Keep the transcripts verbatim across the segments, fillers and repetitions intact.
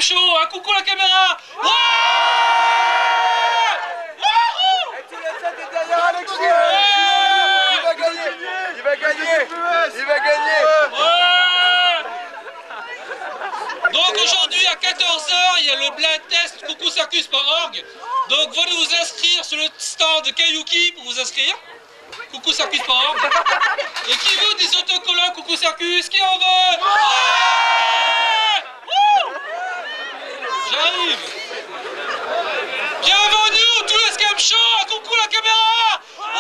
Show, hein. Coucou la caméra. Ouais. Tu laisses ça, t'es derrière Alexis. Il va gagner. Il va gagner. Il va gagner. Ouais. Donc aujourd'hui à quatorze heures, il y a le blind test coucou circus point org. Donc venez vous inscrire sur le stand de Kayuki pour vous inscrire. coucou circus point org. Et qui veut des autocollants coucou circus? Qui en veut? J'arrive. Bienvenue au Two Escape Show. Coucou la caméra. Ouais.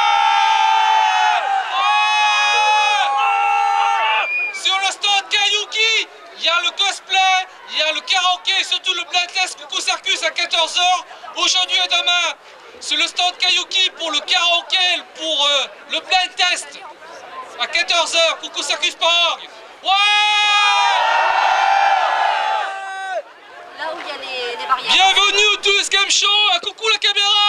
Ouais. Sur le stand Kayuki, il y a le cosplay, il y a le karaoké et surtout le blind test coucou circus à quatorze heures. Aujourd'hui et demain, sur le stand Kayuki pour le karaoké, pour euh, le blind test à quatorze heures. coucou circus point org. Ouais. Là où il y a les, les barrières. Bienvenue au Two Escape Show. Coucou la caméra.